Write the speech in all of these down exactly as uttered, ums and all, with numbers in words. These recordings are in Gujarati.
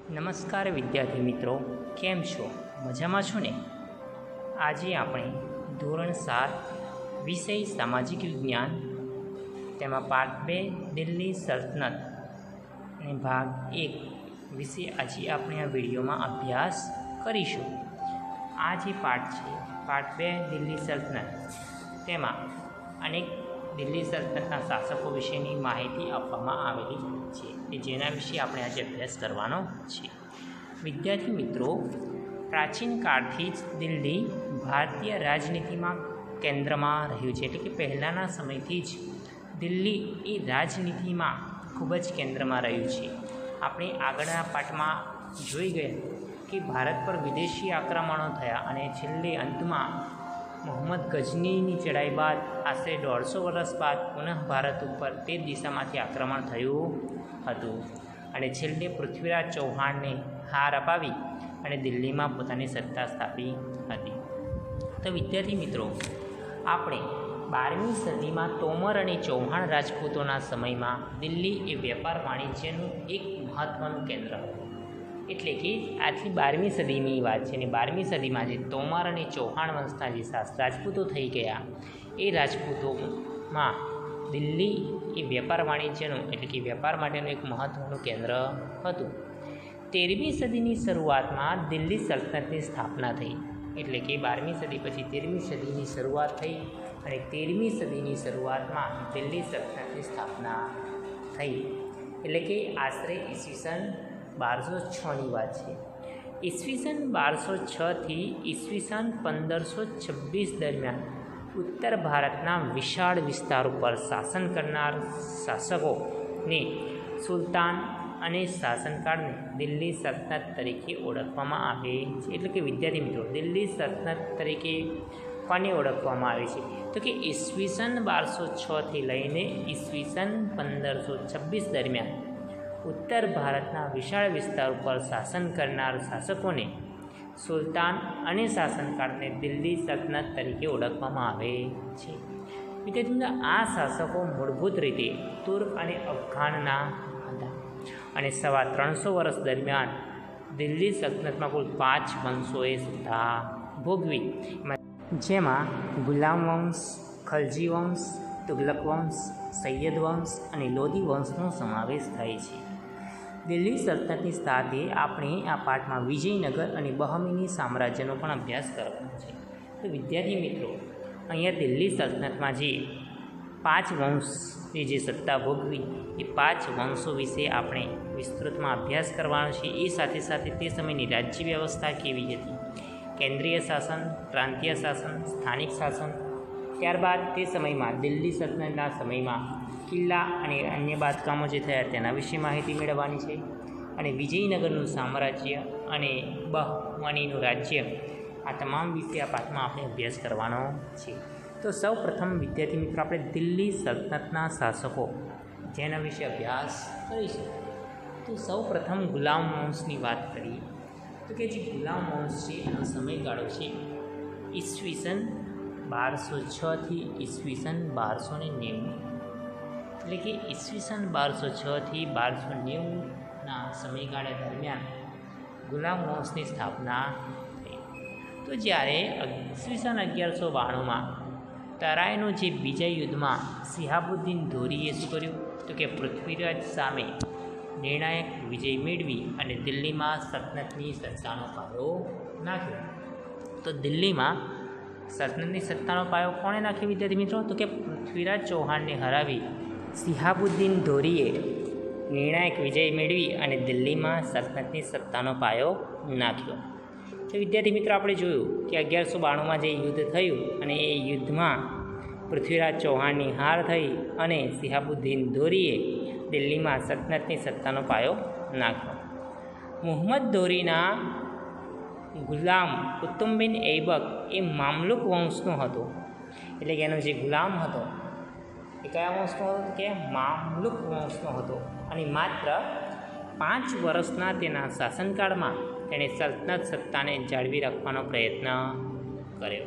નમસ્કાર વિદ્યાર્થી મિત્રો, કેમ છો? મજામાં છો ને? આજે આપણે ધોરણ સાત વિષય સામાજિક વિજ્ઞાન તેમાં પાઠ બે દિલ્હી સલ્તનત અને ભાગ એક વિશે આજે આપણે આ વિડીયોમાં અભ્યાસ કરીશું. આ જે પાઠ છે, પાઠ બે દિલ્હી સલ્તનત, તેમાં અનેક દિલ્હી સલ્તનતના શાસકો વિશેની માહિતી આપવામાં આવેલી છે કે જેના વિશે આપણે આજે અભ્યાસ કરવાનો છે. વિદ્યાર્થી મિત્રો, પ્રાચીન કાળથી જ દિલ્હી ભારતીય રાજનીતિમાં કેન્દ્રમાં રહ્યું છે. એટલે કે પહેલાંના સમયથી જ દિલ્હી એ રાજનીતિમાં ખૂબ જ કેન્દ્રમાં રહ્યું છે. આપણે આગળના પાઠમાં જોઈ ગયા કે ભારત પર વિદેશી આક્રમણો થયા અને છેલ્લે અંતમાં મોહમ્મદ ગઝનીની ચઢાઈ બાદ આશરે દોઢસો વર્ષ બાદ પુનઃ ભારત ઉપર તે દિશામાંથી આક્રમણ થયું હતું અને છેલ્લે પૃથ્વીરાજ ચૌહાણને હાર અપાવી અને દિલ્હીમાં પોતાની સત્તા સ્થાપી હતી. તો વિદ્યાર્થી મિત્રો, આપણે બારમી સદીમાં તોમર અને ચૌહાણ રાજપૂતોના સમયમાં દિલ્હી એ વેપાર વાણિજ્યનું એક મહત્ત્વનું કેન્દ્ર હતું. એટલે કે આજથી બારમી સદીની વાત છે અને બારમી સદીમાં જે તોમર અને ચૌહાણ વંશના જે રાજપૂતો થઈ ગયા, એ રાજપૂતોમાં દિલ્હી એ વેપાર વાણિજ્યનું એટલે કે વેપાર માટેનું એક મહત્ત્વનું કેન્દ્ર હતું. તેરમી સદીની શરૂઆતમાં દિલ્હી સલ્તનતની સ્થાપના થઈ. એટલે કે બારમી સદી પછી તેરમી સદીની શરૂઆત થઈ અને તેરમી સદીની શરૂઆતમાં દિલ્હી સલ્તનતની સ્થાપના થઈ. એટલે કે આશરે ઈસવીસન બારસો છની વાત છે. ઈસવીસન બારસો છથી ઈસવીસન પંદરસો છવ્વીસ દરમિયાન ઉત્તર ભારતના વિશાળ વિસ્તાર ઉપર શાસન કરનાર શાસકોને સુલતાન અને શાસનકાળને દિલ્હી સલ્તનત તરીકે ઓળખવામાં આવે છે. એટલે કે વિદ્યાર્થી મિત્રો, દિલ્હી સલ્તનત તરીકે કોને ઓળખવામાં આવે છે? તો કે ઈસવીસન બારસો છથી લઈને ઈસવીસન પંદરસો છવ્વીસ દરમિયાન ઉત્તર ભારતના વિશાળ વિસ્તાર ઉપર શાસન કરનાર શાસકોને સુલતાન અને શાસનકાળને દિલ્હી સલ્તનત તરીકે ઓળખવામાં આવે છે. વિદ્યાર્થીઓ, આ શાસકો મૂળભૂત રીતે તુર્ક અને અફઘાનના હતા અને સવા ત્રણસો વર્ષ દરમિયાન દિલ્હી સલ્તનતમાં કુલ પાંચ વંશોએ સત્તા ભોગવી, જેમાં ગુલામ વંશ, ખલજી વંશ, તુગલક વંશ, સૈયદ વંશ અને લોધી વંશનો સમાવેશ થાય છે. દિલ્હી સલ્તનતની સાથે આપણે આ પાઠમાં વિજયનગર અને બહમીની સામ્રાજ્યનો પણ અભ્યાસ કરવાનો છે. તો વિદ્યાર્થી મિત્રો, અહીંયા દિલ્હી સલ્તનતમાં જે પાંચ વંશની જે સત્તા ભોગવી, એ પાંચ વંશો વિશે આપણે વિસ્તૃતમાં અભ્યાસ કરવાનો છે. એ સાથે સાથે તે સમયની રાજ્ય વ્યવસ્થા કેવી હતી, કેન્દ્રીય શાસન, પ્રાંતીય શાસન, સ્થાનિક શાસન, ત્યારબાદ તે સમયમાં દિલ્હી સલ્તનતના સમયમાં કિલ્લા અને અન્ય બાંધકામો જે થયા તેના વિશે માહિતી મેળવવાની છે. અને વિજયનગરનું સામ્રાજ્ય અને બહમનીનું રાજ્ય, આ તમામ વિશે આ પાઠમાં આપણે અભ્યાસ કરવાનો છે. તો સૌ પ્રથમ વિદ્યાર્થી મિત્રો, આપણે દિલ્હી સલ્તનતના શાસકો જેના વિશે અભ્યાસ કરીશું. તો સૌ પ્રથમ ગુલામ વંશની વાત કરીએ તો કે જે ગુલામ વંશ છે એનો સમયગાળો છે ઈસવીસન બારસો છથી ઈસવીસન બારસો ને નેવું. એટલે કે ઈસવીસન બારસો છથી બારસો નેવુંના સમયગાળા દરમિયાન ગુલામ વંશની સ્થાપના થઈ. તો જ્યારે ઈસવીસન અગિયારસો બાણુંમાં તરાઈનું જે બીજા યુદ્ધમાં શિહાબુદ્દીન ધોરીએ શું કર્યું તો કે પૃથ્વીરાજ સામે નિર્ણાયક વિજય મેળવી અને દિલ્હીમાં સલ્તનતની સત્તાનો પાયો નાખ્યો. તો દિલ્હીમાં સલ્તનતની સત્તાનો પાયો કોણે નાખ્યો વિદ્યાર્થી મિત્રો? તો કે પૃથ્વીરાજ ચૌહાણને હરાવી શિહાબુદ્દીન ધોરીએ નિર્ણાયક વિજય મેળવી અને દિલ્હીમાં સલ્તનતની સત્તાનો પાયો નાખ્યો. તો વિદ્યાર્થી મિત્રો, આપણે જોયું કે અગિયારસો બાણુંમાં જે યુદ્ધ થયું અને એ યુદ્ધમાં પૃથ્વીરાજ ચૌહાણની હાર થઈ અને શિહાબુદ્દીન ધોરીએ દિલ્હીમાં સલ્તનતની સત્તાનો પાયો નાખ્યો. મુહમ્મદ ધોરીના ગુલામ કુતુબુદ્દીન ઐબક એ મામલુક વંશનો હતો. એટલે કે એનો જે ગુલામ હતો એ કયા વંશનો હતો? કે મામલુક વંશનો હતો. અને માત્ર પાંચ વર્ષના તેના શાસનકાળમાં તેણે સલ્તનત સત્તાને જાળવી રાખવાનો પ્રયત્ન કર્યો.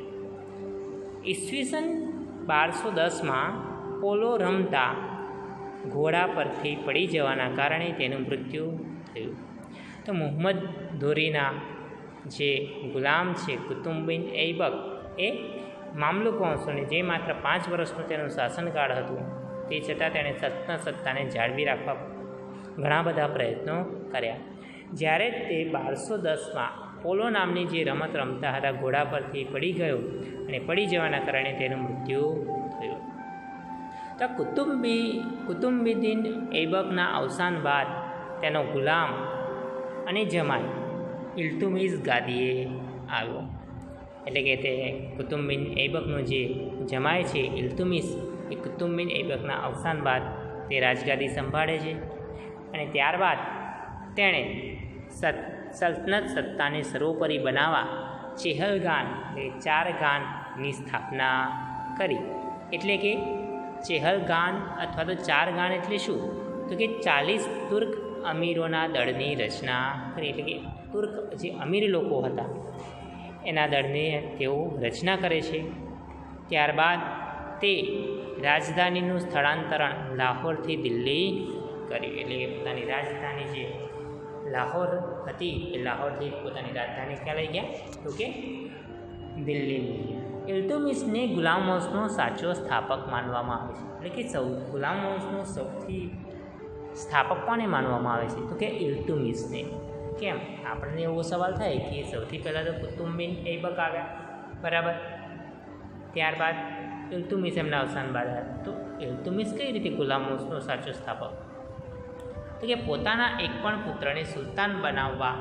ઈસવીસન બારસો દસમાં પોલો રમતા ઘોડા પરથી પડી જવાના કારણે તેનું મૃત્યુ થયું. તો મુહમ્મદ ધોરીના જે ગુલામ છે કુતુમ્બિન ઐબક એ મામલુક વંશોને જે માત્ર પાંચ વર્ષનું તેનું શાસનકાળ હતું તે છતાં તેણે સત્તા સત્તાને જાળવી રાખવા ઘણા બધા પ્રયત્નો કર્યા. જ્યારે તે બારસો દસમાં પોલો નામની જે રમત રમતા હતા ઘોડા પરથી પડી ગયો અને પડી જવાના કારણે તેનું મૃત્યુ થયું. તો કુતુમ્બી કુતુમ્બિદ્દીન ઐબકના અવસાન બાદ તેનો ગુલામ અને જમાઈ ઇલ્તુમિસ ગાદીએ આવ્યો. એટલે કે તે કુતુમ્બિન ઐબકનો જે જમાઈ છે ઇલ્તુમિસ એ કુતુમ્બિન ઐબકના અવસાન બાદ તે રાજગાદી સંભાળે છે અને ત્યારબાદ તેણે સત સલ્તનત સત્તાને સર્વોપરી બનાવવા ચેહલગાન એટલે ચાર ગાનની સ્થાપના કરી. એટલે કે ચેહલગાન અથવા તો ચાર ગાન એટલે શું? તો કે ચાલીસ તુર્ક અમીરોના દળની રચના કરી. એટલે કે તુર્ક જે અમીર લોકો હતા એના દળની તેઓ રચના કરે છે. ત્યારબાદ તે રાજધાનીનું સ્થળાંતરણ લાહોરથી દિલ્હી કર્યું. એટલે કે પોતાની રાજધાની જે લાહોર હતી એ લાહોરથી પોતાની રાજધાની ક્યાં લઈ ગયા? તો કે દિલ્હી લઈ ગયા. ઇલ્તુમિસને ગુલામ વંશનો સાચો સ્થાપક માનવામાં આવે છે. એટલે કે સૌ ગુલામ વંશનો સૌથી સ્થાપક કોને માનવામાં આવે છે? તો કે ઇલ્તુમિસને. કેમ? આપણને એવો સવાલ થાય કે સૌથી પહેલાં તો કુતુમ્બિન ઐબક આવ્યા, બરાબર, ત્યારબાદ ઇલ્તુમિસ એમના અવસાન બાદ આવ્યા. તો ઇલ્તુમિસ કઈ રીતે ગુલામ વંશનો સાચો સ્થાપક? તો કે પોતાના એક પણ પુત્રને સુલતાન બનાવવા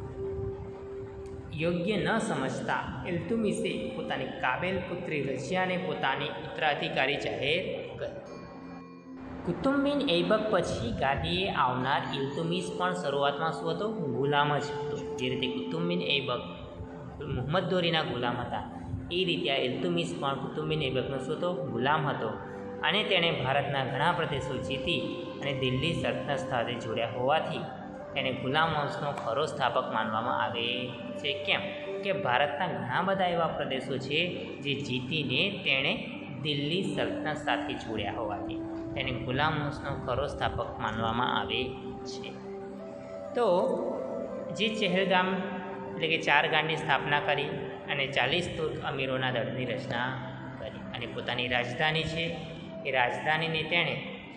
યોગ્ય ન સમજતા ઇલ્તુમિસે પોતાની કાબેલ પુત્રી રઝિયાને પોતાની ઉત્તરાધિકારી જાહેર કરી. કુતુમ્બિન ઐબક પછી ગાદીએ આવનાર ઇલ્તુમિસ પણ શરૂઆતમાં શું હતો? ગુલામ જ હતો. જે રીતે કુતુમ્બિન ઐબક મુહમ્મદ ધોરીના ગુલામ હતા એ રીતે આ ઇલ્તુમિસ પણ કુતુમ્બિન ઐબકનો શું હતો? ગુલામ હતો. અને તેણે ભારતના ઘણા પ્રદેશો જીતી અને દિલ્હી સલ્તનત સાથે જોડ્યા હોવાથી તેને ગુલામ વંશનો ખરો સ્થાપક માનવામાં આવે છે. કેમ? કે ભારતના ઘણા બધા એવા પ્રદેશો છે જે જીતીને તેણે દિલ્હી સલ્તનત સાથે જોડ્યા હોવાથી તેને ગુલામ વંશનો ખરો સ્થાપક માનવામાં આવે છે. તો જે ચહેલગામ એટલે કે ચાર ગામની સ્થાપના કરી અને ચાલીસ તુર્ક અમીરોના દળની રચના કરી અને પોતાની રાજધાની છે એ રાજધાનીને તેણે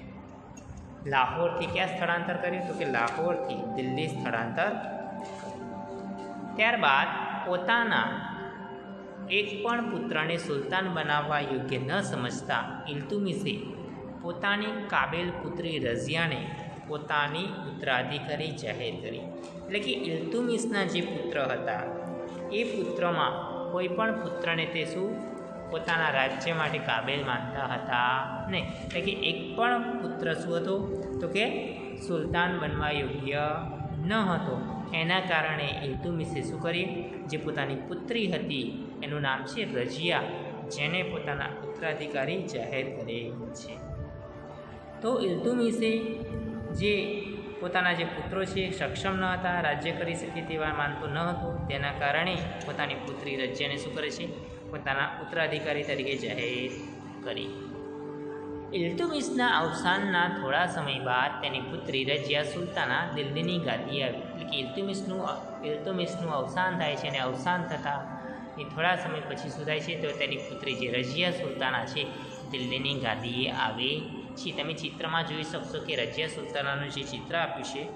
લાહોરથી ક્યાં સ્થળાંતર કર્યું? તો કે લાહોરથી દિલ્હી સ્થળાંતર કર્યું. ત્યારબાદ પોતાના એક પણ પુત્રને સુલતાન બનાવવા યોગ્ય ન સમજતા ઇલ્તુમિસે પોતાની કાબેલ પુત્રી રઝિયાને પોતાની ઉત્તરાધિકારી જાહેર કરી. એટલે કે ઇલ્તુમિસના જે પુત્ર હતા એ પુત્રમાં કોઈ પણ પુત્રને તે શું પોતાના રાજ્ય માટે કાબેલ માનતા હતા નહીં. એટલે કે એક પણ પુત્ર શું હતો? તો કે સુલતાન બનવા યોગ્ય ન હતો. એના કારણે ઇલ્તુમિસે શું કરી? જે પોતાની પુત્રી હતી એનું નામ છે રઝિયા, જેને પોતાના ઉત્તરાધિકારી જાહેર કરે છે. તો ઇલ્તુમિસે જે પોતાના જે પુત્રો છે સક્ષમ ન હતા, રાજ્ય કરી શકે તેવા માનતો ન હતો, તેના કારણે પોતાની પુત્રી રઝિયાને શું કરે છે? પોતાના ઉત્તરાધિકારી તરીકે જાહેર કરી. ઇલ્તુમિસના અવસાનના થોડા સમય બાદ તેની પુત્રી રઝિયા સુલતાના દિલ્હીની ગાદી આવી. એટલે કે ઇલ્તુમિસનું ઇલ્તુમિસનું અવસાન થાય છે અને અવસાન થતાં એ થોડા સમય પછી શું થાય છે? તો તેની પુત્રી જે રઝિયા સુલતાના છે દિલ્હીની ગાદીએ આવે છે. તમે ચિત્રમાં જોઈ શકશો કે રઝિયા સુલતાનાનું જે ચિત્ર આપ્યું છે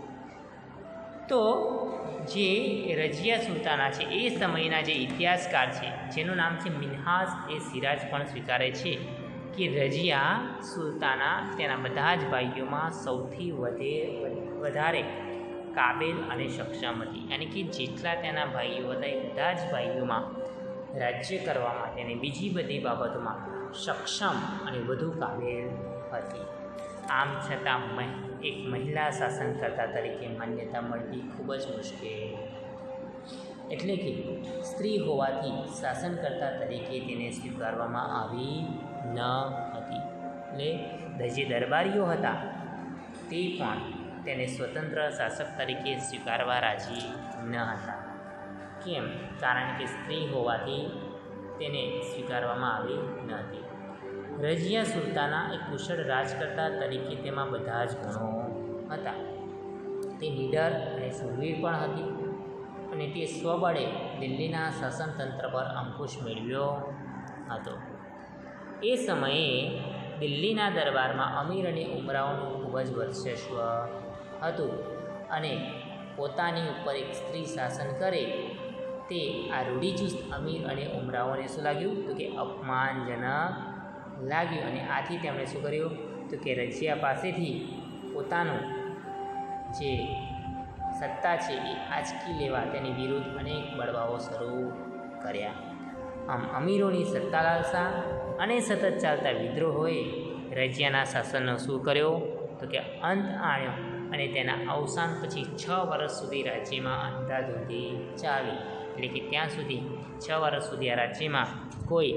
તો જે રઝિયા સુલતાના છે એ સમયના જે ઇતિહાસકાર છે જેનું નામ છે મિન્હાજ એ સિરાજ પણ સ્વીકારે છે કે રઝિયા સુલતાના તેના બધા જ ભાઈઓમાં સૌથી વધે વધારે કાબેલ અને સક્ષમ હતી. યાની કે જેટલા તેના ભાઈઓ હતા એ બધા જ ભાઈઓમાં રાજ્ય કરવા માટે અને બીજી બધી બાબતોમાં સક્ષમ અને વધુ કાબેલ હતી. આમ છતાં એક મહિલા શાસનકર્તા તરીકે માન્યતા મળવી ખૂબ જ મુશ્કેલ. એટલે કે સ્ત્રી હોવાથી શાસનકર્તા તરીકે તેને સ્વીકારવામાં આવી ન હતી. એટલે જે દરબારીઓ હતા તે પણ તેને સ્વતંત્ર શાસક તરીકે સ્વીકારવા રાજી ન હતા. કેમ? કારણ કે સ્ત્રી હોવાથી તેને સ્વીકારવામાં આવી ન હતી. રઝિયા સુલતાના એક કુશળ રાજકર્તા તરીકે તેમાં બધા જ ગુણો હતા. તે નીડર અને શૂરવીર પણ હતી અને તે સ્વબળે દિલ્હીના શાસનતંત્ર પર અંકુશ મેળવ્યો હતો. એ સમયે દિલ્હીના દરબારમાં અમીર અને ઉમરાવોનું ખૂબ જ વર્ચસ્વ હતું અને પોતાની ઉપર એક સ્ત્રી શાસન કરે તે આ રૂઢિચુસ્ત અમીર અને ઉમરાવોને શું લાગ્યું તો કે અપમાનજનક લાગ્યું અને આથી તેમણે શું કર્યું તો કે રજિયા પાસેથી પોતાનું જે સત્તા છે એ આંચકી લેવા તેની વિરુદ્ધ અનેક બળવાઓ શરૂ કર્યા. આમ અમીરોની સત્તા લાલસા અને સતત ચાલતા વિદ્રોહોએ રજિયાના શાસનનો શું કર્યો તો કે અંત આણ્યો અને તેના અવસાન પછી છ વર્ષ સુધી રાજ્યમાં અંધાધૂંધી ચાલી. એટલે કે ત્યાં સુધી છ વર્ષ સુધી આ રાજ્યમાં કોઈ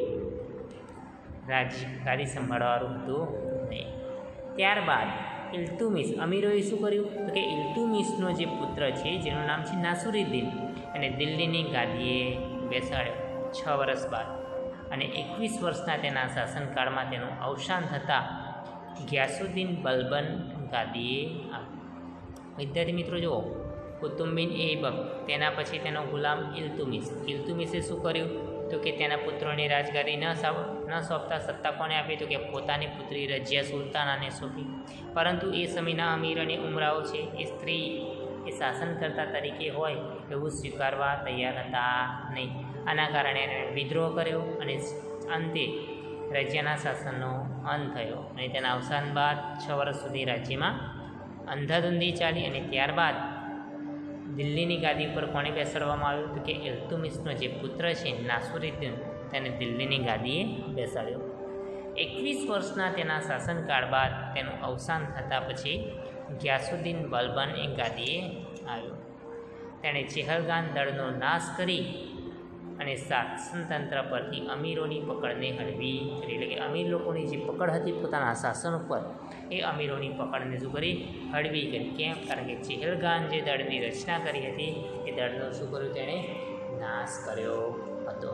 રાજ્ય ગાદી સંભાળવાનું હતું નહીં. ત્યારબાદ ઇલ્તુમિસ અમીરોએ શું કર્યું તો કે ઇલ્તુમિસનો જે પુત્ર છે જેનું નામ છે નાસુરુદ્દીન અને દિલ્હીની ગાદીએ બેસાડ્યો છ વર્ષ બાદ અને એકવીસ વર્ષના તેના શાસનકાળમાં તેનું અવસાન થતાં ગિયાસુદ્દીન બલબન ગાદીએ આવ્યો. વિદ્યાર્થી મિત્રો જુઓ, કુતુમ્બિન એબક તેના પછી તેનો ગુલામ ઇલ્તુમિસ ઇલ્તુમિસે શું કર્યું તો કે તેના પુત્રોની રાજગાદી ન ન સોંપતા સત્તા કોને આપી તો કે પોતાની પુત્રી રજિયા સુલતાનાને સોંપી. પરંતુ એ સમયના અમીર અને ઉમરાઓ છે એ સ્ત્રી એ શાસનકર્તા તરીકે હોય એવું સ્વીકારવા તૈયાર હતા નહીં. આના કારણે એણે વિદ્રોહ કર્યો અને અંતે રાજ્યના શાસનનો અંત થયો અને તેના અવસાન બાદ છ વર્ષ સુધી રાજ્યમાં અંધાધૂંધી ચાલી અને ત્યારબાદ દિલ્હીની ગાદી ઉપર કોને બેસાડવામાં આવ્યું તો કે ઇલ્તુમિસનો જે પુત્ર છે નાસુરુદ્દીન તેને દિલ્હીની ગાદીએ બેસાડ્યો. એકવીસ વર્ષના તેના શાસનકાળ બાદ તેનું અવસાન થતાં પછી ગિયાસુદ્દીન બલબન એ ગાદીએ આવ્યો. તેણે ચેહલગાન દળનો નાશ કરી અને શાસનતંત્ર પરથી અમીરોની પકડને હળવી કરી. એટલે કે અમીર લોકોની જે પકડ હતી પોતાના શાસન ઉપર એ અમીરોની પકડને શું કરી હળવી કરી. કેમ? કારણ કે ચેહલગાન જે દળની રચના કરી હતી એ દળનો શું કર્યું તેણે નાશ કર્યો હતો.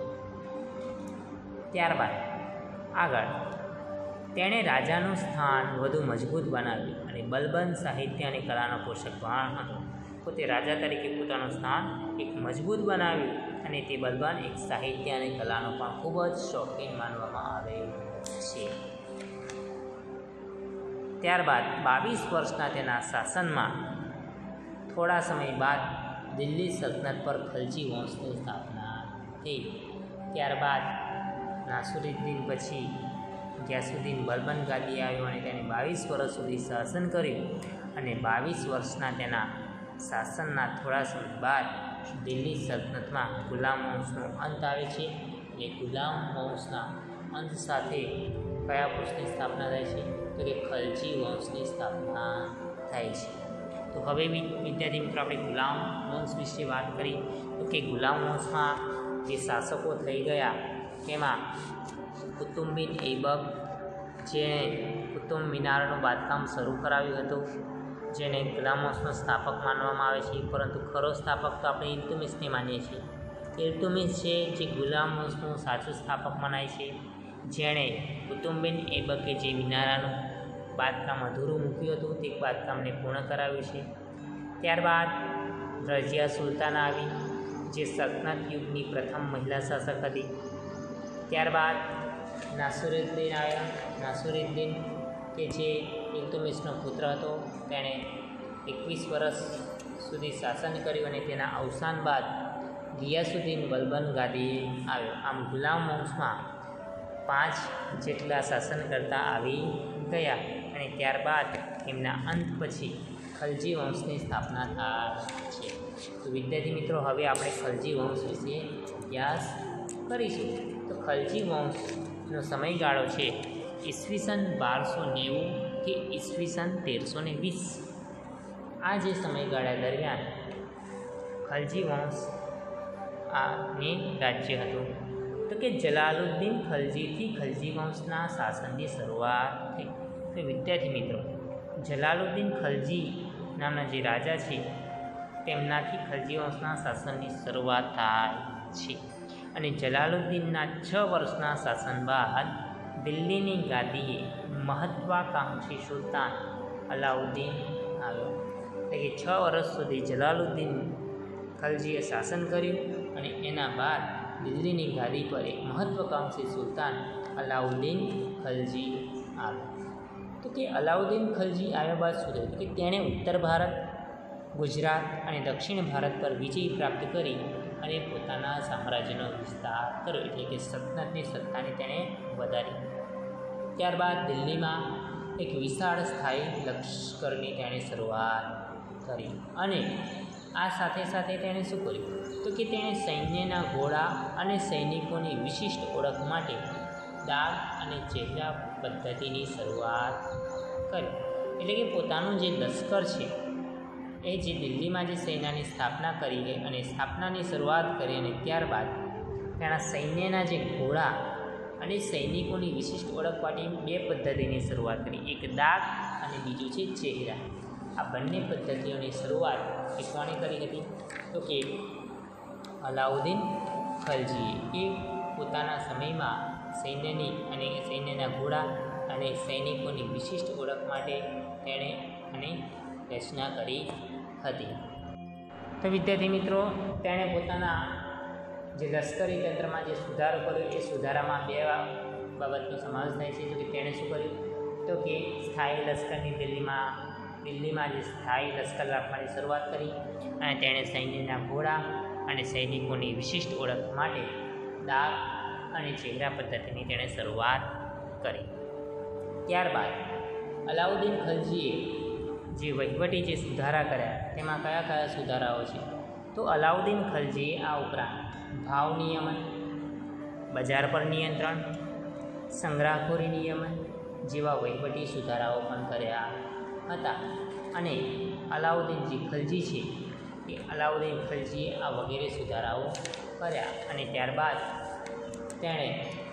ત્યારબાદ આગળ તેણે રાજાનું સ્થાન વધુ મજબૂત બનાવ્યું અને બલબન સાહિત્ય અને કલાનો પોષક પણ હતો. પોતે રાજા તરીકે પોતાનું સ્થાન એક મજબૂત બનાવ્યું અને તે બલબન એક સાહિત્ય અને કલાનો પણ ખૂબ જ શોખીન માનવામાં આવે છે. ત્યારબાદ બાવીસ વર્ષના તેના શાસનમાં થોડા સમય બાદ દિલ્હી સલ્તનત પર ખલજી વંશની સ્થાપના થઈ. ત્યારબાદ નાસુરુદ્દીન પછી ગિયાસુદ્દીન બલબન ગાદી આવ્યો અને તેને બાવીસ વર્ષ સુધી શાસન કર્યું અને બાવીસ વર્ષના તેના શાસનના થોડા સમય બાદ દિલ્હી સલ્તનતમાં ગુલામ વંશનો અંત આવે છે. એ ગુલામ વંશના અંત સાથે કયા વંશની સ્થાપના થાય છે તો કે ખલજી વંશની સ્થાપના થાય છે. તો હવે વિદ્યાર્થી મિત્રો આપણે ગુલામ વંશ વિશે વાત કરી તો કે ગુલામ વંશમાં જે શાસકો થઈ ગયા તેમાં કુતુમ્બિન એબક જેણે કુતુબ મિનારનું બાંધકામ શરૂ કરાવ્યું હતું, જેને ગુલામ વંશનો સ્થાપક માનવામાં આવે છે, પરંતુ ખરો સ્થાપક તો આપણે ઇલ્તુમિસને માનીએ છીએ. ઇલ્તુમિસ છે જે ગુલામ વંશનું સાચું સ્થાપક મનાય છે, જેણે કુતુમ્બિન એબકે જે મિનારાનું બાંધકામ અધૂરું મૂક્યું હતું તે બાંધકામને પૂર્ણ કરાવ્યું છે. ત્યારબાદ રજિયા સુલતાના આવી જે સલ્તનત યુગની પ્રથમ મહિલા શાસક હતી. ત્યારબાદ નાસુરુદ્દીન આવ્યા. નાસુરુદ્દીન કે જે ઇલ્તુમિસનો પુત્ર હતો તેણે એકવીસ વર્ષ સુધી શાસન કર્યું અને તેના અવસાન બાદ ગિયાસુદ્દીન બલબન ગાદીએ આવ્યો. આમ ગુલામ વંશમાં પાંચ જેટલા શાસનકર્તા આવી ગયા અને ત્યારબાદ એમના અંત પછી ખલજી વંશની સ્થાપના થાય છે. તો વિદ્યાર્થી મિત્રો હવે આપણે ખલજી વંશ વિશે અભ્યાસ કરીશું. તો ખલજી વંશનો સમયગાળો છે ઈસવીસન બારસો નેવું કે ઈસવીસન તેરસો ને વીસ. આ જે સમયગાળા દરમિયાન ખલજી વંશ આને રાજ્ય હતું. તો કે જલાલુદ્દીન ખલજીથી ખલજી વંશના શાસનની શરૂઆત થઈ. તો વિદ્યાર્થી મિત્રો જલાલુદ્દીન ખલજી નામના જે રાજા છે તેમનાથી ખલજી વંશના શાસનની શરૂઆત થાય છે અને જલાલુદ્દીનના છ વર્ષના શાસન બાદ દિલ્હીની ગાદીએ મહત્વાકાંક્ષી સુલતાન અલાઉદ્દીન આવ્યો. એટલે કે છ વર્ષ સુધી જલાલુદ્દીન ખલજીએ શાસન કર્યું અને એના બાદ દિલ્હીની ગાદી પર એક મહત્વાકાંક્ષી સુલતાન અલાઉદ્દીન ખલજી આવ્યા. તો કે અલાઉદ્દીન ખલજી આવ્યા બાદ શું થયું કે તેણે ઉત્તર ભારત, ગુજરાત અને દક્ષિણ ભારત પર વિજય પ્રાપ્ત કરી અને પોતાના સામ્રાજ્યનો વિસ્તાર કર્યો, એટલે કે સલ્તનતની સત્તાને તેણે વધારી. ત્યારબાદ દિલ્હીમાં એક વિશાળ સ્થાયી લશ્કરની તેણે શરૂઆત કરી અને આ સાથે સાથે તેણે શું કર્યું તો કે તેણે સૈન્યના ઘોડા અને સૈનિકોની વિશિષ્ટ ઓળખ માટે દાગ અને ચહેરા પદ્ધતિની શરૂઆત કરી. એટલે કે પોતાનું જે લશ્કર છે એ જે દિલ્હીમાં જે સૈન્યની સ્થાપના કરી અને સ્થાપનાની શરૂઆત કરી અને ત્યારબાદ તેના સૈન્યના જે ઘોડા અને સૈનિકોની વિશિષ્ટ ઓળખ માટે બે પદ્ધતિની શરૂઆત કરી, એક દાગ અને બીજું છે ચહેરા. આ બંને પદ્ધતિઓની શરૂઆત એ કોણે કરી હતી તો કે અલાઉદ્દીન ખલજીએ. એ પોતાના સમયમાં સૈન્યની અને સૈન્યના ઘોડા અને સૈનિકોની વિશિષ્ટ ઓળખ માટે તેણે અને રચના કરી હતી. તો વિદ્યાર્થી મિત્રો, તેણે પોતાના જે લશ્કરી તંત્રમાં જે સુધારો કર્યો એ સુધારામાં બે બાબતનો સમાવેશ થાય છે. તો કે તેણે શું કર્યું તો કે સ્થાયી લશ્કરની દિલ્હીમાં દિલ્હીમાં જે સ્થાયી લશ્કર રાખવાની શરૂઆત કરી અને તેણે સૈન્યના ઘોડા અને સૈનિકોની વિશિષ્ટ ઓળખ માટે દાગ અને ચહેરા પદ્ધતિની તેણે શરૂઆત કરી. ત્યારબાદ અલાઉદ્દીન ખલજીએ જે વહીવટી જે સુધારા કર્યા તેમાં કયા કયા સુધારાઓ છે તો અલાઉદ્દીન ખલજીએ આ ઉપરાંત ભાવ નિયમન, બજાર પર નિયંત્રણ, સંગ્રહખોરી નિયમન જેવા વહીવટી સુધારાઓ પણ કર્યા હતા. અને અલાઉદ્દીન જે ખલજી છે એ અલાઉદ્દીન ખલજીએ આ વગેરે સુધારાઓ કર્યા અને ત્યારબાદ તેણે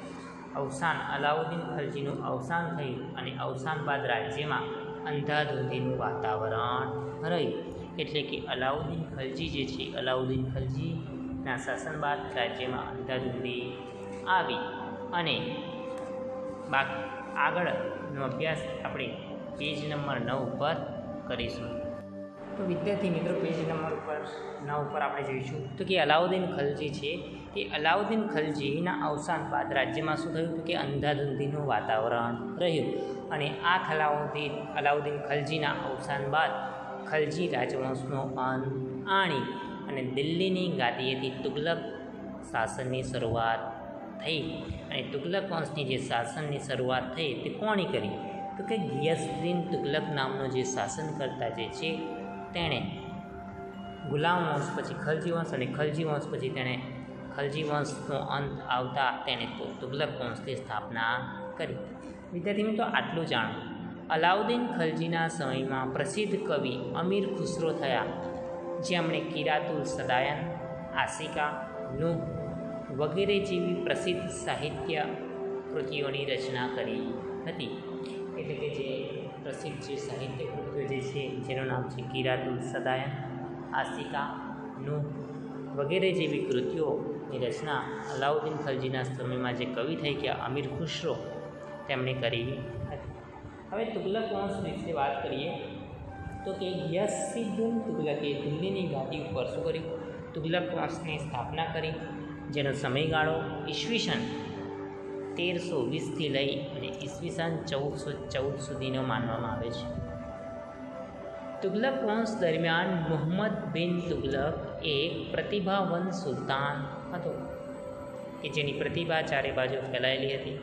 અવસાન અલાઉદ્દીન ખલજીનું અવસાન થયું અને અવસાન બાદ રાજ્યમાં અંધાધૂંધીનું વાતાવરણ રહ્યું. એટલે કે અલાઉદ્દીન ખલજી જે છે અલાઉદ્દીન ખલજીના શાસન બાદ રાજ્યમાં અંધાધૂંધી આવી અને બાક આગળનો અભ્યાસ આપણે પેજ નંબર નવ ઉપર કરીશું. તો વિદ્યાર્થી મિત્રો, પેજ નંબર ઉપર નવ ઉપર આપણે જોઈશું તો કે અલાઉદ્દીન ખલજી છે એ અલાઉદ્દીન ખલજીના અવસાન બાદ રાજ્યમાં શું થયું કે અંધાધૂંધીનું વાતાવરણ રહ્યું અને આ અલાઉદ્દીન અલાઉદ્દીન ખલજીના અવસાન બાદ ખલજી રાજવંશનો અંત આણી અને દિલ્હીની ગાદીએથી તુગલક શાસનની શરૂઆત થઈ. અને તુગલક વંશની જે શાસનની શરૂઆત થઈ તે કોણે કરી તો કે ગિયાસુદ્દીન તુગલક નામનો જે શાસન કરતા જે છે તેણે ગુલામ વંશ પછી ખલજી વંશ અને ખલજી વંશ પછી તેણે ખલજી વંશનો અંત આવતા તેણે તુગલક વંશની સ્થાપના કરી. વિદ્યાર્થી મિત્રો, આટલું જાણો. અલાઉદ્દીન ખલજીના સમયમાં પ્રસિદ્ધ કવિ અમીર ખુસરો થયા, જેમણે કિરાતુલ સદાયન, આશિકા, નૂહ વગેરે જેવી પ્રસિદ્ધ સાહિત્ય કૃતિઓની રચના કરી હતી. એટલે કે જે પ્રસિદ્ધ જે સાહિત્ય કૃતિઓ જે છે જેનું નામ છે કિરાતુલ સદાયન, આશિકા, નૂહ વગેરે જેવી કૃતિઓની રચના અલાઉદ્દીન ખલજીના સમયમાં જે કવિ થઈ ગયા અમીર ખુસરો તેમણે કરી હતી. હવે તુગલક વંશ વિશે વાત કરીએ તો કે ગિયાસુદ્દીન તુગલકે દિલ્હીની ગાદી ઉપર શું કર્યું તુગલક વંશની સ્થાપના કરી, જેનો સમયગાળો ઈસવીસન તેરસો વીસથી લઈ અને ઈસવીસન ચૌદસો ચૌદ સુધીનો માનવામાં આવે છે. તુગલક વંશ દરમિયાન મુહમ્મદ બિન તુગલક એક પ્રતિભાવંત સુલતાન હતો કે જેની પ્રતિભા ચારે બાજુ ફેલાયેલી હતી,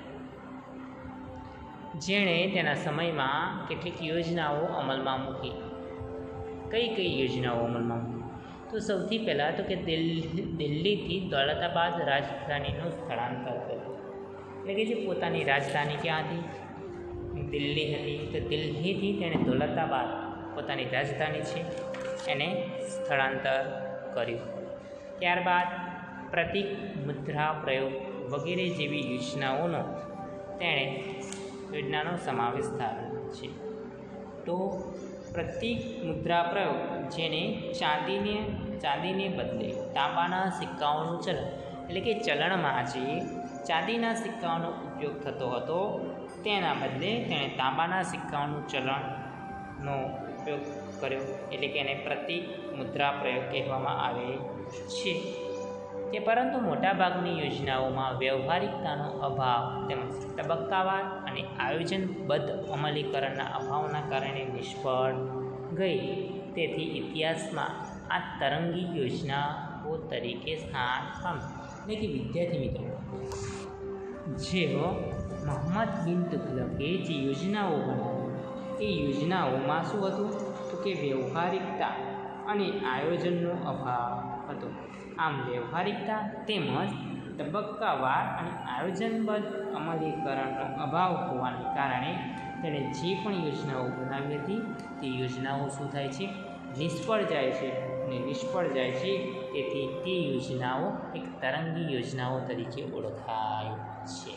જેણે તેના સમયમાં કેટલીક યોજનાઓ અમલમાં મૂકી. કઈ કઈ યોજનાઓ અમલમાં મૂકી તો સૌથી પહેલાં તો કે દિલ્હી દિલ્હીથી દૌલતાબાદ રાજધાનીનું સ્થળાંતર કર્યું. એટલે કે જે પોતાની રાજધાની ક્યાં હતી દિલ્હી હતી, તો દિલ્હીથી તેણે દૌલતાબાદ પોતાની રાજધાની છે એને સ્થળાંતર કર્યું. ત્યારબાદ પ્રતિક મુદ્રા પ્રયોગ વગેરે જેવી યોજનાઓનો તેણે યોજનાનો સમાવેશ થયો છે. તો પ્રતિક મુદ્રા પ્રયોગ જેને ચાંદીને ચાંદીને બદલે તાંબાના સિક્કાઓનું ચલણ, એટલે કે ચલણમાં જે ચાંદીના સિક્કાઓનો ઉપયોગ થતો હતો તેના બદલે તેણે તાંબાના સિક્કાઓનું ચલણનો ઉપયોગ કર્યો, એટલે કે એને પ્રતિ મુદ્રા પ્રયોગ કહેવામાં આવે છે. તે પરંતુ મોટાભાગની યોજનાઓમાં વ્યવહારિકતાનો અભાવ તેમજ તબક્કાવાર અને આયોજનબદ્ધ અમલીકરણના અભાવના કારણે નિષ્ફળ ગઈ. તેથી ઇતિહાસમાં આ તરંગી યોજનાઓ તરીકે સ્થાન પામી. એટલે કે વિદ્યાર્થી મિત્રો, જેઓ મોહમ્મદ બિન તુગલકે જે યોજનાઓ બનાવી એ યોજનાઓમાં શું હતું તો કે વ્યવહારિકતા અને આયોજનનો અભાવ હતો. આમ વ્યવહારિકતા તેમજ તબક્કાવાર અને આયોજનબદ્ધ અમલીકરણનો અભાવ હોવાને કારણે તેણે જે પણ યોજનાઓ બનાવી હતી તે યોજનાઓ શું થાય છે, નિષ્ફળ જાય છે. અને નિષ્ફળ જાય છે તેથી તે યોજનાઓ એક તરંગી યોજનાઓ તરીકે ઓળખાય છે.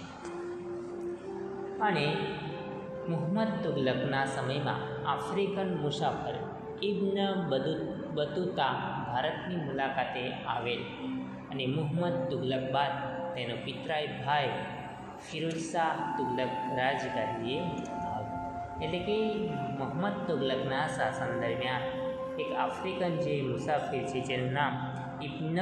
અને મુહમ્મદ તુગલકના સમયમાં આફ્રિકન મુસાફર ઇબ્ન બતુતા ભારતની મુલાકાતે આવેલ અને મુહમ્મદ તુગલક બાદ તેનો પિતરાઈ ભાઈ ફિરોઝ શાહ તુગલક રાજગાદીએ આવ્યો. એટલે કે મુહમ્મદ તુગલકના શાસન દરમિયાન એક આફ્રિકન જે મુસાફિર છે જેનું નામ ઇબ્ન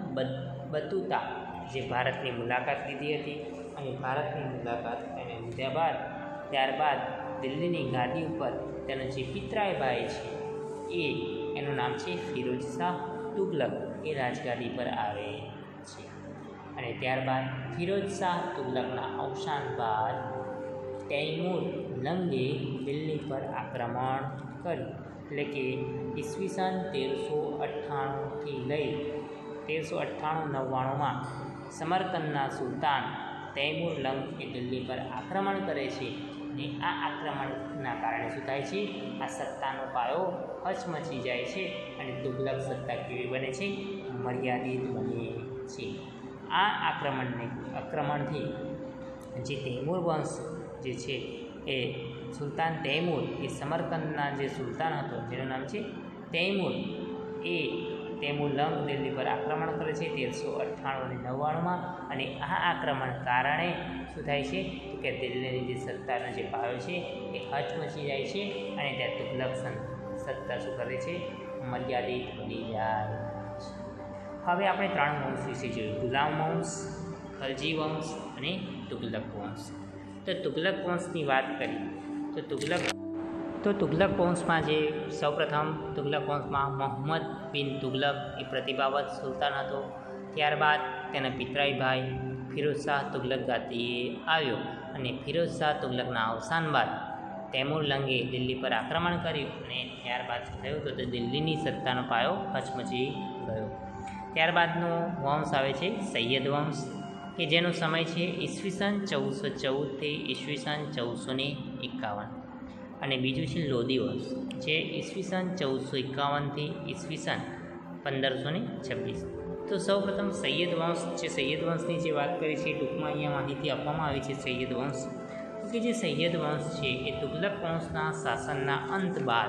બતુતા, જે ભારતની મુલાકાત લીધી હતી અને ભારતની મુલાકાત તેને લીધા બાદ ત્યારબાદ દિલ્હીની ગાદી ઉપર તેનો જે પિતરાઈ ભાઈ છે એ એનું નામ છે ફિરોઝ શાહ તુગલક, એ રાજગાદી પર આવે છે. અને ત્યારબાદ ફિરોઝ શાહ તુગલકના અવસાન બાદ તૈમૂર લંગે દિલ્હી પર આક્રમણ કર્યું. એટલે કે ઈસવીસન તેરસો અઠ્ઠાણુંથી લઈ તેરસો અઠ્ઠાણું નવ્વાણુંમાં સમરકંદના સુલતાન તૈમૂર લંગ એ દિલ્હી પર આક્રમણ કરે છે. અને આ આક્રમણના કારણે શું થાય છે, આ સત્તાનો પાયો હચમચી જાય છે અને તુગલક સત્તા કેવી બને છે, મર્યાદિત બને છે. આ આક્રમણને આક્રમણથી જે તૈમૂર વંશ જે છે એ સુલતાન તૈમૂર એ સમરકંદના જે સુલતાન હતો જેનું નામ છે તૈમૂર, એ તૈમૂર લંગ દિલ્હી પર આક્રમણ કરે છે તેરસો અઠ્ઠાણું અને નવ્વાણુંમાં. અને આ આક્રમણ કારણે શું થાય છે તો કે દિલ્હીની જે સત્તાનો જે પાયો છે એ હચમચી જાય છે અને ત્યાં તુગલક સત્તા શું કરે છે, મર્યાદિત બની જાય છે. હવે આપણે ત્રણ વંશ વિશે જોયું, ગુલામ વંશ, ખલજી વંશ અને તુગલક વંશ. તો તુગલક વંશની વાત કરી તો તુગલક તો તુગલક વંશમાં જે સૌપ્રથમ તુગલક વંશમાં મોહમ્મદ બિન તુગલક એ પ્રતિભાવત સુલતાન હતો. ત્યારબાદ તેના પિતરાઈ ભાઈ ફિરોઝ શાહ તુગલક ગાદીએ આવ્યો અને ફિરોઝ શાહ તુગલકના અવસાન બાદ તૈમૂર લંગે દિલ્હી પર આક્રમણ કર્યું અને ત્યારબાદ શું થયું તો દિલ્હીની સત્તાનો પાયો હચમચી ગયો. ત્યારબાદનો વંશ આવે છે સૈયદ વંશ, કે જેનો સમય છે ઈસવીસન ચૌદસો ચૌદથી ઈસવીસન ચૌદસો ને એકાવન. અને બીજું છે લોધી વંશ, જે ઈસવીસન ચૌદસો એકાવનથી ઈસવીસન પંદરસો ને છવ્વીસ. તો સૌપ્રથમ સૈયદ વંશ છે. સૈયદ વંશની જે વાત કરી છે ટૂંકમાં અહીંયા માહિતી આપવામાં આવી છે. સૈયદ વંશ કે જે સૈયદ વંશ છે એ તુગલક વંશના શાસનના અંત બાદ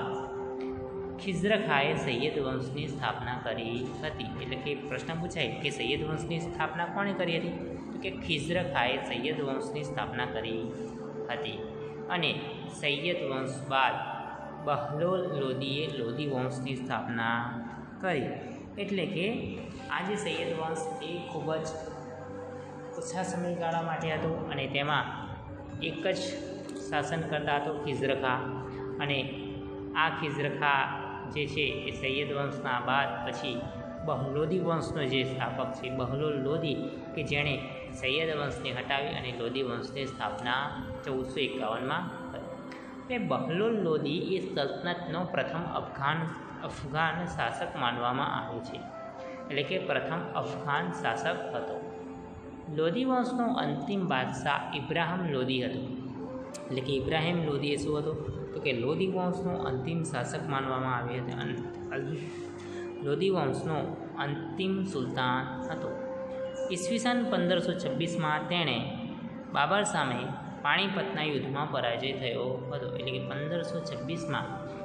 ખિઝર ખાએ સૈયદ વંશની સ્થાપના કરી હતી. એટલે કે પ્રશ્ન પૂછાય કે સૈયદ વંશની સ્થાપના કોણે કરી હતી તો કે ખિઝર ખાએ સૈયદ વંશની સ્થાપના કરી હતી. અને સૈયદ વંશ બાદ બહલોલ લોદીએ લોધી વંશની સ્થાપના કરી. એટલે કે આ જે સૈયદ વંશ એ ખૂબ જ ઓછા સમયગાળા માટે હતો અને તેમાં એક જ શાસન કરતા હતો ખિઝર ખા. અને આ ખિઝર ખા જે છે એ સૈયદ વંશના બાદ પછી બહલોદી વંશનો જે સ્થાપક છે બહલોલ લોદી, કે જેણે સૈયદ વંશને હટાવી અને લોધી વંશની સ્થાપના ચૌદસો એકાવનમાં કરી. એ બહલોલ લોદી એ સલ્તનતનો પ્રથમ અફઘાન અફઘાન શાસક માનવામાં આવે છે. એટલે કે પ્રથમ અફઘાન શાસક હતો. લોધી વંશનો અંતિમ બાદશાહ ઇબ્રાહિમ લોદી હતો. એટલે કે ઇબ્રાહિમ લોદી એ શું હતો તો કે લોધી વંશનો અંતિમ શાસક માનવામાં આવે હતો. લોધી વંશનો અંતિમ સુલતાન હતો. ઈસવીસન પંદરસો છવ્વીસમાં તેણે બાબર સામે પાણીપતના યુદ્ધમાં પરાજય થયો હતો. એટલે કે પંદરસો છવ્વીસમાં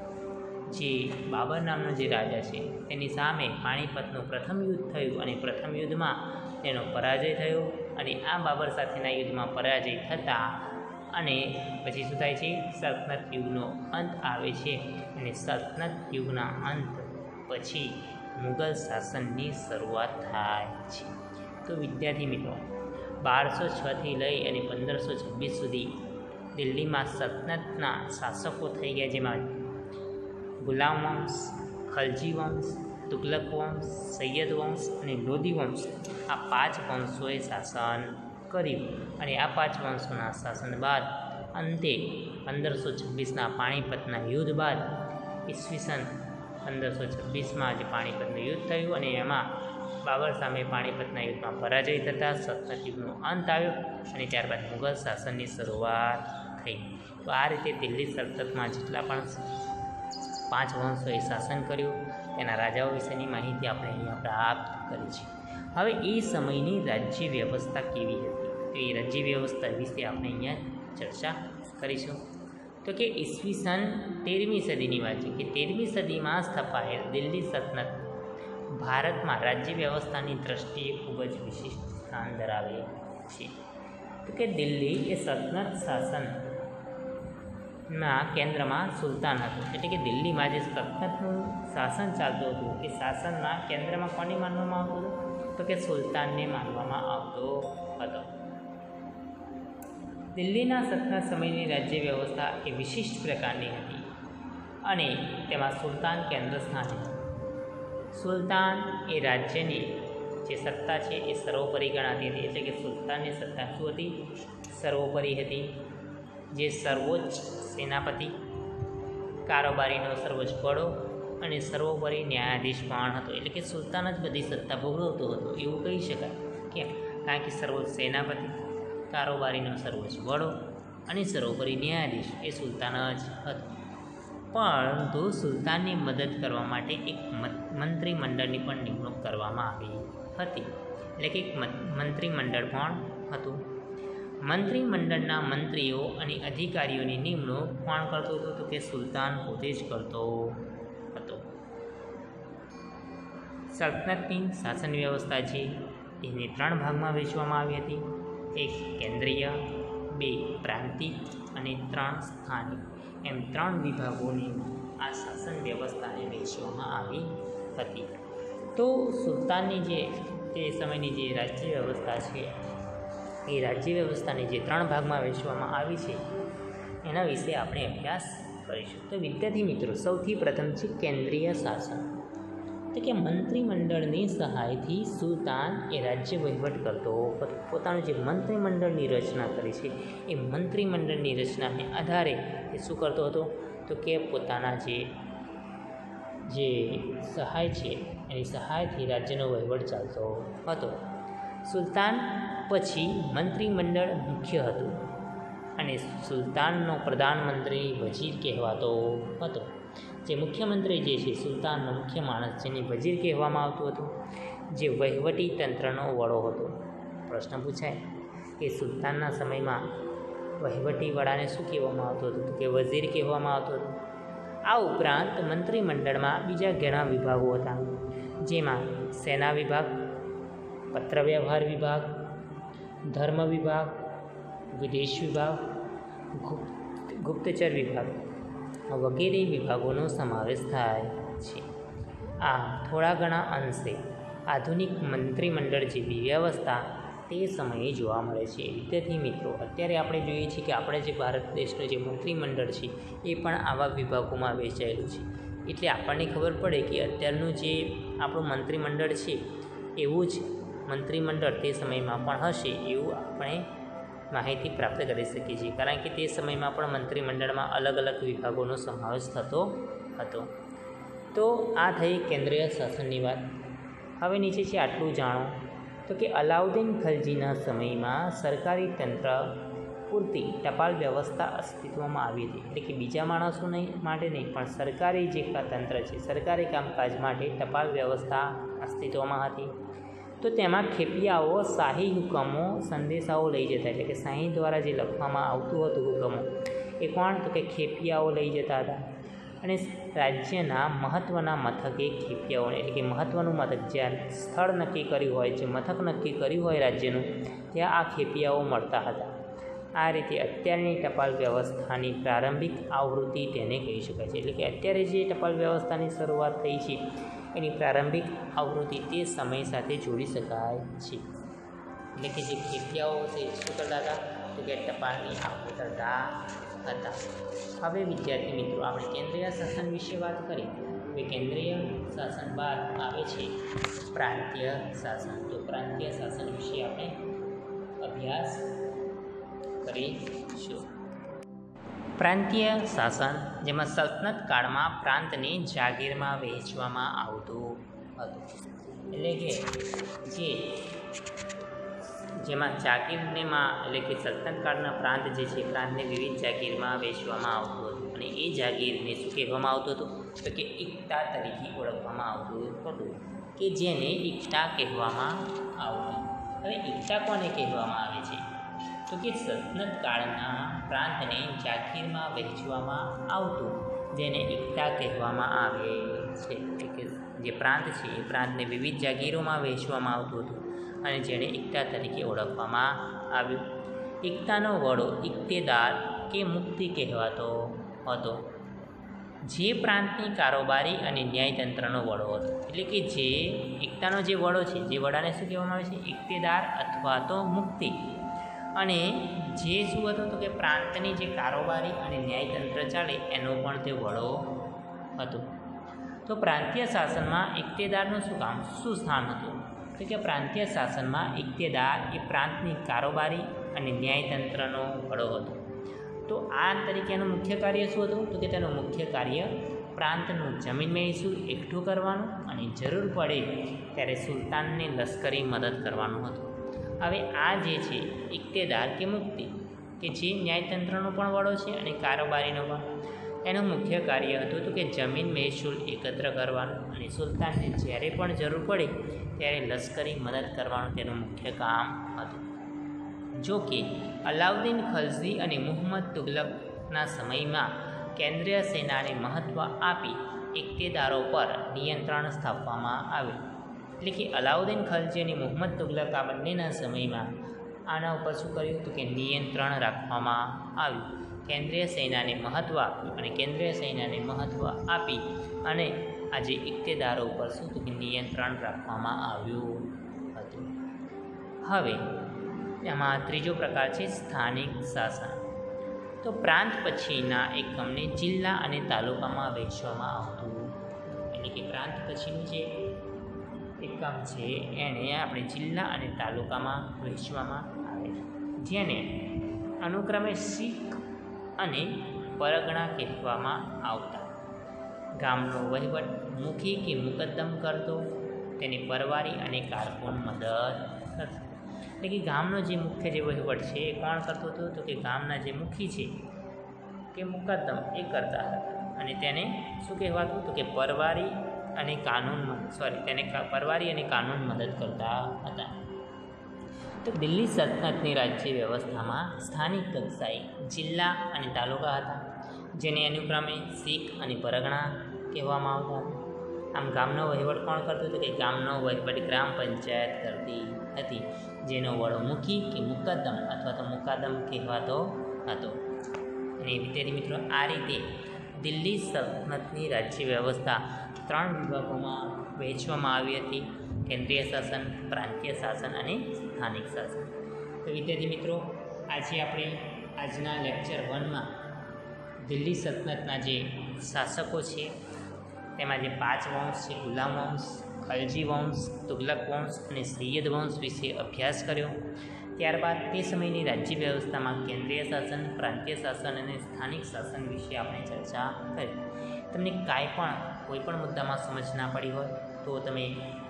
જે બાબર નામનો જે રાજા છે તેની સામે પાણીપતનું પ્રથમ યુદ્ધ થયું અને પ્રથમ યુદ્ધમાં તેનો પરાજય થયો. અને આ બાબર સાથેના યુદ્ધમાં પરાજય થતાં અને પછી શું થાય છે? સલ્તનત યુગનો અંત આવે છે અને સલ્તનત યુગના અંત પછી મુગલ શાસનની શરૂઆત થાય છે. તો વિદ્યાર્થી મિત્રો, બારસો છથી લઈ અને પંદરસો છવ્વીસ સુધી દિલ્હીમાં સલ્તનતના શાસકો થઈ ગયા, જેમાં ગુલામ વંશ, ખલજી વંશ, તુગલક વંશ, સૈયદ વંશ અને લોધી વંશ, આ પાંચ વંશોએ શાસન કર્યું. અને આ પાંચ વંશોના શાસન બાદ અંતે પંદરસો છવ્વીસના પાણીપતના યુદ્ધ બાદ ઈસવીસન પંદરસો છવ્વીસમાં જે પાણીપતનું યુદ્ધ થયું અને એમાં બાબર સામે પાણીપતના યુદ્ધમાં પરાજય થતાં સલ્તનત યુગનો અંત આવ્યો અને ત્યારબાદ મુગલ શાસનની શરૂઆત થઈ. તો આ રીતે દિલ્હી સલ્તનતમાં જેટલા પણ પાંચ વંશોએ શાસન કર્યું તેના રાજાઓ વિશેની માહિતી આપણે અહીંયા પ્રાપ્ત કરી છે. હવે એ સમયની રાજ્ય વ્યવસ્થા કેવી હતી, તો એ રાજ્ય વ્યવસ્થા વિશે આપણે અહીંયા ચર્ચા કરીશું. તો કે ઈસવીસન તેરમી સદીની વાત છે કે તેરમી સદીમાં સ્થપાયેલ દિલ્હી સલ્તનત ભારતમાં રાજ્ય વ્યવસ્થાની દ્રષ્ટિએ ખૂબ જ વિશિષ્ટ સ્થાન ધરાવે છે. તો કે દિલ્હી એ સલ્તનત શાસનના કેન્દ્રમાં સુલતાન હતું. એટલે કે દિલ્હીમાં જે સલ્તનતનું શાસન ચાલતું હતું એ શાસનના કેન્દ્રમાં કોને માનવામાં આવતું હતું? તો કે સુલતાનને માનવામાં આવતો હતો. દિલ્હીના સલ્તનત સમયની રાજ્ય વ્યવસ્થા એ વિશિષ્ટ પ્રકારની હતી અને તેમાં સુલતાન કેન્દ્ર સ્થાને. સુલતાન એ રાજ્યની જે સત્તા છે એ સર્વોપરી ગણાતી હતી. એટલે કે સુલતાનની સત્તા શું હતી? સર્વોપરી હતી. જે સર્વોચ્ચ સેનાપતિ, કારોબારીનો સર્વોચ્ચ વડો અને સર્વોપરી ન્યાયાધીશ પણ હતો. એટલે કે સુલતાન જ બધી સત્તા ભોગવતો હતો એવું કહી શકાય. કેમ? કારણ કે સર્વોચ્ચ સેનાપતિ, કારોબારીનો સર્વોચ્ચ વડો અને સર્વોપરી ન્યાયાધીશ એ સુલતાન જ હતો. પરંતુ સુલતાનની મદદ કરવા માટે એક મંત્રીમંડળની પણ નિમણૂક કરવામાં આવી હતી. એટલે કે એક મંત્રીમંડળ પણ હતું. મંત્રીમંડળના મંત્રીઓ અને અધિકારીઓની નિમણૂક કોણ કરતો હતો? તો કે સુલતાન પોતે જ કરતો હતો. સલ્તનતની શાસન વ્યવસ્થા છે એને ત્રણ ભાગમાં વહેંચવામાં આવી હતી. એક કેન્દ્રીય, બે પ્રાંતિક અને ત્રણ સ્થાનિક, એમ ત્રણ વિભાગોની આ શાસન વ્યવસ્થાને વહેંચવામાં આવી હતી. તો સુલતાનની જે તે સમયની જે રાજ્ય વ્યવસ્થા છે એ રાજ્ય વ્યવસ્થાની જે ત્રણ ભાગમાં વહેંચવામાં આવી છે એના વિશે આપણે અભ્યાસ કરીશું. તો વિદ્યાર્થી મિત્રો, સૌથી પ્રથમ છે કેન્દ્રીય શાસન. તો કે મંત્રીમંડળની સહાયથી સુલતાન એ રાજ્ય વહીવટ કરતો હતો. પોતાનું જે મંત્રીમંડળની રચના કરી છે એ મંત્રીમંડળની રચનાને આધારે એ શું કરતો હતો? તો કે પોતાના જે જે સહાય છે એની સહાયથી રાજ્યનો વહીવટ ચાલતો હતો. સુલતાન પછી મંત્રીમંડળ મુખ્ય હતું અને સુલતાનનો પ્રધાનમંત્રી વજીર કહેવાતો હતો. જે મુખ્યમંત્રી જે છે સુલતાનનો મુખ્ય માણસ જેને વજીર કહેવામાં આવતું હતું, જે વહીવટી તંત્રનો વડો હતો. પ્રશ્ન પૂછાય કે સુલતાનના સમયમાં વહીવટી વડાને શું કહેવામાં આવતું હતું? તો કે વઝીર કહેવામાં આવતું હતું. આ ઉપરાંત મંત્રીમંડળમાં બીજા ઘણા વિભાગો હતા, જેમાં સેના વિભાગ, પત્રવ્યવહાર વિભાગ, ધર્મ વિભાગ, વિદેશ વિભાગ, ગુપ્તચર વિભાગ વગેરે વિભાગોનો સમાવેશ થાય છે. આ થોડા ઘણા અંશે આધુનિક મંત્રીમંડળ જેવી વ્યવસ્થા તે સમયે જોવા મળે છે. વિદ્યાર્થી મિત્રો, અત્યારે આપણે જોઈએ છીએ કે આપણે જે ભારત દેશનું જે મંત્રીમંડળ છે એ પણ આવા વિભાગોમાં વહેંચાયેલું છે. એટલે આપણને ખબર પડે કે અત્યારનું જે આપણું મંત્રીમંડળ છે એવું જ મંત્રીમંડળ તે સમયમાં પણ હશે એવું આપણે માહિતી પ્રાપ્ત કરી શકીએ છીએ. કારણ કે તે સમયમાં પણ મંત્રીમંડળમાં અલગ અલગ વિભાગોનો સમાવેશ થતો હતો. તો આ થઈ કેન્દ્રીય શાસનની વાત. હવે નીચે છે આટલું જાણો. તો કે અલાઉદ્દીન ખલજીના સમયમાં સરકારી તંત્ર પૂરતી ટપાલ વ્યવસ્થા અસ્તિત્વમાં આવી હતી. એટલે કે બીજા માણસો નહીં માટે નહીં, પણ સરકારી જે તંત્ર છે, સરકારી કામકાજ માટે ટપાલ વ્યવસ્થા અસ્તિત્વમાં હતી. તો તેમાં ખેપિયાઓ શાહી હુકમો, સંદેશાઓ લઈ જતા. એટલે કે શાહી દ્વારા જે લખવામાં આવતું હતું હુકમો એ કોણ? તો કે ખેપિયાઓ લઈ જતા હતા. અને રાજ્યના મહત્ત્વના મથકે ખેપિયાઓને, એટલે કે મહત્ત્વનું મથક જ્યાં સ્થળ નક્કી કર્યું હોય, જે મથક નક્કી કર્યું હોય રાજ્યનું, ત્યાં આ ખેપિયાઓ મળતા હતા. આ રીતે અત્યારની ટપાલ વ્યવસ્થાની પ્રારંભિક આવૃત્તિ તેને કહી શકાય છે. એટલે કે અત્યારે જે ટપાલ વ્યવસ્થાની શરૂઆત થઈ છે એની પ્રારંભિક આવૃત્તિ તે સમય સાથે જોડી શકાય છે. એટલે કે જે ખેતિયાઓ છે શું કરતા હતા તો કે ટપાલની આવૃત્તિ કરતા હતા. હવે વિદ્યાર્થી મિત્રો આપણે કેન્દ્રીય શાસન વિશે વાત કરીએ. હવે કેન્દ્રીય શાસન બાદ આવે છે પ્રાંતીય શાસન. તો પ્રાંતીય શાસન વિશે આપણે અભ્યાસ કરીશું. પ્રાંતીય શાસન જેમાં સલ્તનત કાળમાં પ્રાંતને જાગીરમાં વહેંચવામાં આવતું હતું. એટલે કે જે જેમાં જાગીરનેમાં એટલે કે સલ્તનત કાળના પ્રાંત જે છે પ્રાંતને વિવિધ જાગીરમાં વહેંચવામાં આવતું હતું અને એ જાગીરને શું કહેવામાં આવતું હતું તો કે ઇકતા તરીકે ઓળખવામાં આવતું હતું કે જેને ઇકતા કહેવામાં આવતું. હવે ઇકતા કોને કહેવામાં આવે છે તો કે સલ્તનત કાળના પ્રાંતને જાગીરમાં વહેંચવામાં આવતું જેને ઇકતા કહેવામાં આવે છે. એટલે કે જે પ્રાંત છે એ પ્રાંતને વિવિધ જાગીરોમાં વહેંચવામાં આવતું હતું અને જેને ઇકતા તરીકે ઓળખવામાં આવ્યું. ઇકતાનો વડો ઇક્તેદાર કે મુક્તિ કહેવાતો હતો જે પ્રાંતની કારોબારી અને ન્યાયતંત્રનો વડો હતો. એટલે કે જે ઇકતાનો જે વડો છે જે વડાને શું કહેવામાં આવે છે ઇક્તેદાર અથવા તો મુક્તિ. અને જે શું હતો તો કે પ્રાંતની જે કારોબારી અને ન્યાયતંત્ર ચાલે એનો પણ તે વડો હતો. તો પ્રાંતીય શાસનમાં ઇક્તેદારનું શું કામ શું સ્થાન હતું તો કે પ્રાંતીય શાસનમાં ઇક્તેદાર એ પ્રાંતની કારોબારી અને ન્યાયતંત્રનો વડો હતો. તો આ તરીકેનું મુખ્ય કાર્ય શું હતું તો કે તેનું મુખ્ય કાર્ય પ્રાંતનું જમીન મહેસૂલ એકઠું કરવાનું અને જરૂર પડે ત્યારે સુલતાનને લશ્કરી મદદ કરવાનું હતું. હવે આ જે છે ઇક્તેદાર કે મુક્તિ કે જે ન્યાયતંત્રનો પણ વડો છે અને કારોબારીનો પણ એનું મુખ્ય કાર્ય હતું તો કે જમીન મહેસૂલ એકત્ર કરવાનું અને સુલતાનને જ્યારે પણ જરૂર પડે ત્યારે લશ્કરી મદદ કરવાનું તેનું મુખ્ય કામ હતું. જો કે અલાઉદ્દીન ખલજી અને મુહમ્મદ તુગલકના સમયમાં કેન્દ્રીય સેનાને મહત્ત્વ આપી ઇક્તેદારો પર નિયંત્રણ સ્થાપવામાં આવ્યું. એટલે કે અલાઉદ્દીન ખલજી અને મુહમ્મદ તુગલક આ બંનેના સમયમાં આના ઉપર શું કર્યું તો કે નિયંત્રણ રાખવામાં આવ્યું. કેન્દ્રીય સેનાને મહત્ત્વ આપ્યું અને કેન્દ્રીય સેનાને મહત્ત્વ આપી અને આજે ઇક્તેદારો ઉપર શું તો કે નિયંત્રણ રાખવામાં આવ્યું હતું. હવે એમાં ત્રીજો પ્રકાર છે સ્થાનિક શાસન. તો પ્રાંત પછીના એકમને જિલ્લા અને તાલુકામાં વહેંચવામાં આવતું. એટલે કે પ્રાંત પછીનું જે એકમ છે એને આપણે જિલ્લા અને તાલુકામાં વહેંચવામાં આવે જેને અનુક્રમે શીખ અને પરગણા કહેવામાં આવતા. ગામનો વહીવટ મુખી કે મુકદ્દમ કરતો તેની પરવારી અને કારકુન મદદ કરતો. એટલે કે ગામનો જે મુખ્ય જે વહીવટ છે એ કોણ કરતો હતો તો કે ગામના જે મુખી છે કે મુકદ્દમ એ કરતા હતા અને તેને શું કહેવાતું તો કે પરવારી અને કાનૂન સોરી તેને પરવારી અને કાનૂન મદદ કરતા હતા. તો દિલ્હી સલ્તનતની રાજ્ય વ્યવસ્થામાં સ્થાનિક કક્ષાએ જિલ્લા અને તાલુકા હતા જેને અનુક્રમે શીખ અને પરગણા કહેવામાં આવતા હતા. આમ ગામનો વહીવટ કોણ કરતું હતું કે ગામનો વહીવટ ગ્રામ પંચાયત કરતી હતી જેનો વડો મુખી કે મુકદ્દમ અથવા તો મુકાદમ કહેવાતો હતો. અને વિદ્યાર્થી મિત્રો આ રીતે દિલ્હી સલ્તનતની રાજ્ય વ્યવસ્થા ત્રણ વિભાગોમાં વહેંચવામાં આવી હતી: કેન્દ્રીય શાસન, પ્રાંતીય શાસન અને સ્થાનિક શાસન. તો વિદ્યાર્થી મિત્રો આજે આપણે આજના લેક્ચર વનમાં દિલ્હી સલ્તનતના જે શાસકો છે તેમાં જે પાંચ વંશ છે ગુલામ વંશ, ખલજી વંશ, તુગલક વંશ અને સૈયદ વંશ વિશે અભ્યાસ કર્યો. ત્યારબાદ તે સમયની રાજ્ય વ્યવસ્થામાં કેન્દ્રીય શાસન, પ્રાંતીય શાસન અને સ્થાનિક શાસન વિશે આપણે ચર્ચા કરી. તમને કાંઈ પણ કોઈ પણ મુદ્દામાં સમજ ના પડી હોય તો તમે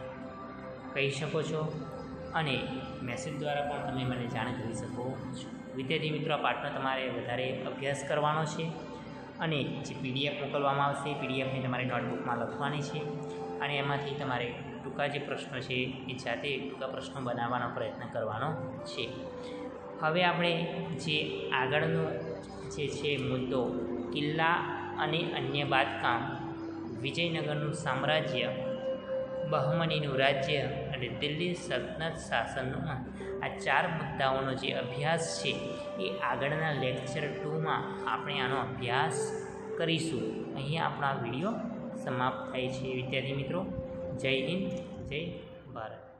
કહી શકો છો અને મેસેજ દ્વારા પણ તમે મને જાણ કરી શકો છો. વિદ્યાર્થી મિત્રો આ પાઠનો તમારે વધારે અભ્યાસ કરવાનો છે અને જે પીડીએફ મોકલવામાં આવશે એ પીડીએફને તમારે નોટબુકમાં લખવાની છે અને એમાંથી તમારે ટૂંકા જે પ્રશ્નો છે એ જાતે ટૂંકા પ્રશ્નો બનાવવાનો પ્રયત્ન કરવાનો છે. હવે આપણે જે આગળનો જે છે મુદ્દો કિલ્લા અને અન્ય બાંધકામ, વિજયનગરનું સામ્રાજ્ય, બહમનીનું રાજ્ય અને દિલ્હી સલ્તનત શાસનનો અંત, આ ચાર મુદ્દાઓનો જે અભ્યાસ છે એ આગળના લેક્ચર ટુમાં આપણે આનો અભ્યાસ કરીશું. અહીંયા આપણો આ વિડીયો સમાપ્ત થાય છે. વિદ્યાર્થી મિત્રો, જય હિન્દ, જય ભારત.